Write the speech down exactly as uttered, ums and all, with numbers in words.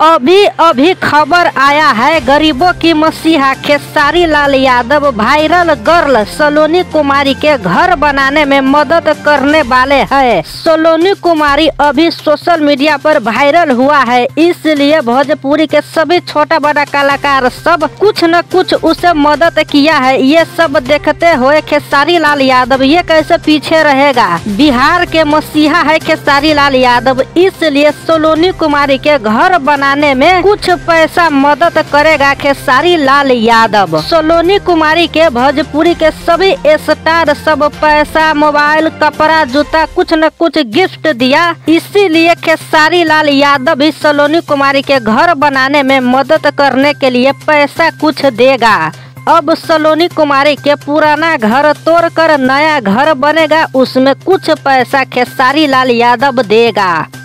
अभी अभी खबर आया है, गरीबों की मसीहा खेसारी लाल यादव वायरल गर्ल सलोनी कुमारी के घर बनाने में मदद करने वाले हैं। सलोनी कुमारी अभी सोशल मीडिया पर वायरल हुआ है, इसलिए भोजपुरी के सभी छोटा बड़ा कलाकार सब कुछ न कुछ उसे मदद किया है। ये सब देखते हुए खेसारी लाल यादव ये कैसे पीछे रहेगा। बिहार के मसीहा है खेसारी लाल यादव, इसलिए सलोनी कुमारी के घर बनाने में कुछ पैसा मदद करेगा खेसारी लाल यादव। सलोनी कुमारी के भोजपुरी के सभी स्टार सब पैसा, मोबाइल, कपड़ा, जूता कुछ न कुछ गिफ्ट दिया, इसीलिए खेसारी लाल यादव भी सलोनी कुमारी के घर बनाने में मदद करने के लिए पैसा कुछ देगा। अब सलोनी कुमारी के पुराना घर तोड़कर नया घर बनेगा, उसमें कुछ पैसा खेसारी लाल यादव देगा।